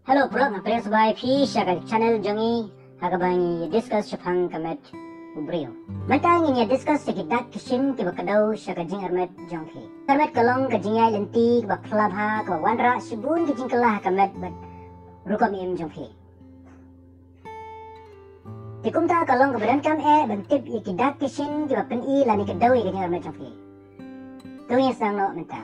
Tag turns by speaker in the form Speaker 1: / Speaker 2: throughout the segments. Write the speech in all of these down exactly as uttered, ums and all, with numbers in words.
Speaker 1: Hello, vlog na press by Fish sa channel Jongi hagabang discuss sa pang kamet ubrio. Matang inya discuss sa kidak kishin ki bakadaw sa kajing armet jongki. Armet kalong kajingay lenti ba club ha ka wanra sibun kijing kalah kamet bat rukam im jongki. Tikum ta kalong kebadan kam e bantip i kidak kishin ki bapen i lani kadaw i kajing armet jongki. Tuya sang no menta.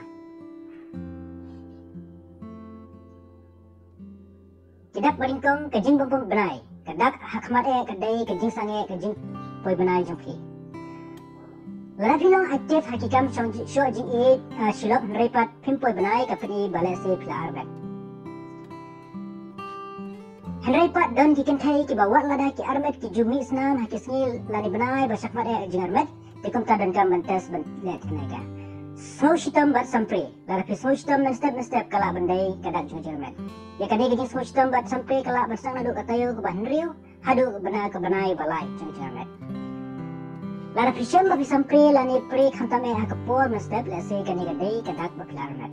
Speaker 1: Kidak baringkong kajing bumpung benai. Kadak hakmat e kadai kajing sange kajing poi benai jongki. Lara pilong aktif hakikam shong sho jing e shilok repat pim poi benai kapani balai se pila arbet. Henrepat don kikan thai ki bawat lada ki arbet ki jumi snam hakisngi lani benai basakmat e jing arbet tikum ta don kam bantes ban let naga. So shitam bat sampre lara pi so shitam men step men step kala bandai kadak jong jermet. Ya kadai kajing so shitam bat sampre kala basang nadu katayo ke bahan riu hadu bena ke benai balai jong jermet. Lara pi sham ba pi sampre lani pre khantam e hakapor men step la se kani kadai kadak ba pilarmet.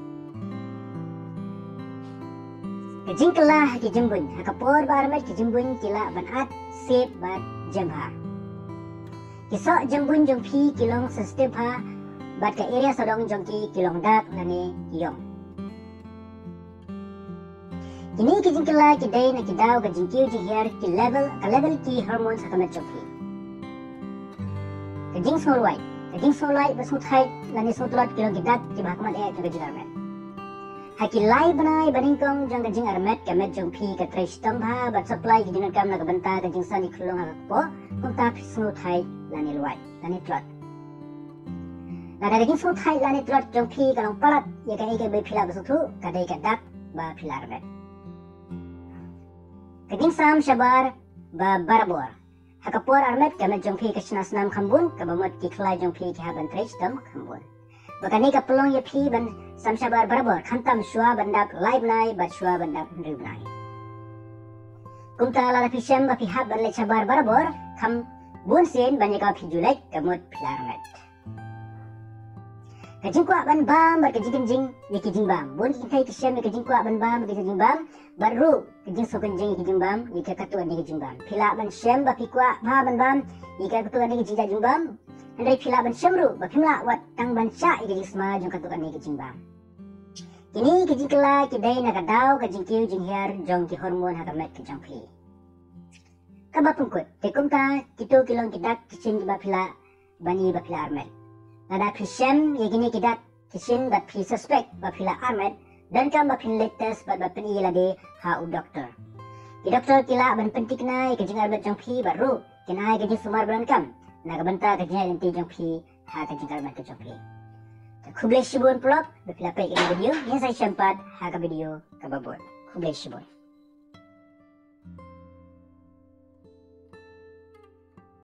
Speaker 1: Kajing kala ki jembun hakapor ba armet ki jembun kila banat sep bat jemha. Kisok jembun jong pi kilong sestep ha bat ke area sodong jongki kilong dak lani kiyong. Kini kijing kala kidai na kidaw ka jingkiw jinghiar ki level ka level ki hormones hakamet jongki. Kajing small white, kajing small white basmut height lani sotolot kilong kidak ki bahakamat e ka kajing armet. Haki lai banai baningkong jong kajing armet kamet jongpi ka trace tambha bat supply kijing kam na kabanta kajing sani kulong hakpo kung tapi smooth height lani white lani trot. Nada kajing smooth height lani trot jongpi kalong palat ya ka ike bay pila basutu kadai kadak ba pila armet. Kajing sam shabar ba barabor. Hakapor armet kamet jongpi kashna snam khambun kabamot ki khlai jongpi ki haban trace tam khambun. Bakani ka pelong ya pi ban sam shabar barabor khantam shua bandak lai banai bat shua bandak ri banai. Kumta la pi shem ba pi hab ban le shabar barabor kham bun sen banyaka pi julek kamot pila armet. Kajing kuat ban bam bar kajing kajing ya kajing bam bun kai kisem ya kajing kuat ban bam kajing bam baru kajing so kajing kajing bam ya katu ani kajing bam pila ban shem ba pi kuat ba ban bam ya katu ani kajing kajing bam andai pila ban shem ru ba pimla wat tang ban sha ya kajing sma jong katu ani kajing bam. Kini kajing kala kidai na kadaw kajing kiu jing hiar jong ki hormon hakamet kajang pi. Kaba pungkut tekum ta kitu kilong kidak kisem ba pila bani ba pila armet. Nada pisem ya gini kidak kisin bat pi suspect ba pila armet dan kam ba pin latest bat ba pin ilade ha u doktor. Ki doktor kila ban pentik nai kajing armet jong pi baru kinai kajing sumar ban kam na kabanta kajing inti jong pi ha kajing armet jong pi. Kublai shibun plop ba pila pe ini video yang saya sempat ha ka video ka babon. Kublai shibun.